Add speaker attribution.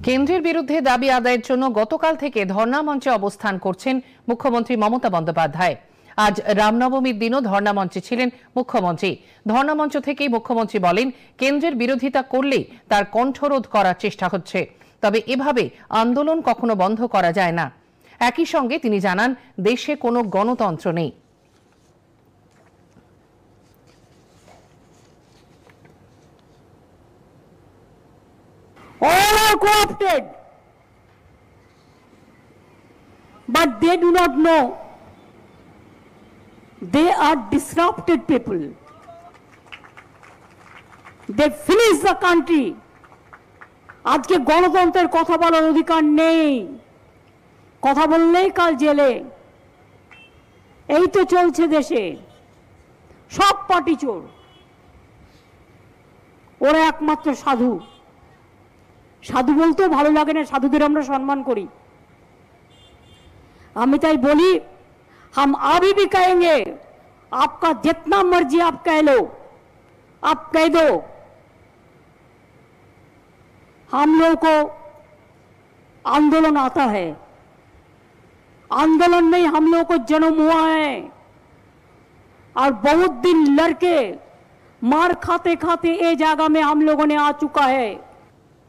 Speaker 1: কেন্দ্রের বিরুদ্ধে দাবি আদায়ের জন্য গতকাল থেকে ধর্ণা মঞ্চে অবস্থান করছেন মুখ্যমন্ত্রী মমতা বন্দ্যোপাধ্যায়। আজ রামনবমীর দিনও ধর্ণা মঞ্চে ছিলেন মুখ্যমন্ত্রী। ধর্ণা মঞ্চ থেকেই মুখ্যমন্ত্রী বলেন, কেন্দ্রের বিরোধিতা করলেই তার কণ্ঠরোধ করার চেষ্টা হচ্ছে, তবে এভাবে আন্দোলন কখনো বন্ধ করা যায় না। একই সঙ্গে তিনি জানান, দেশে কোনো গণতন্ত্র নেই।
Speaker 2: All are co-opted, but they do not know they are disrupted people. They finish the country. আজকে গণতন্ত্রের কথা বলার অধিকার নেই, কথা বললেই কাল জেলে। এই তো চলছে দেশে, সব পার্টি চোর, ওরা একমাত্র সাধু। সাধু বলতেও ভালো লাগে না, সাধুদের আমরা সম্মান করি। আমি তাই বলি, हम अभी भी कहेंगे, आपका जितना मर्जी आप कह लो, आप कह दो, हम लोग को आंदोलन आता है। आंदोलन में हम लोग को जन्म हुआ है और बहुत दिन लड़के मार खाते खाते ये जगह में हम लोगों ने आ चुका है।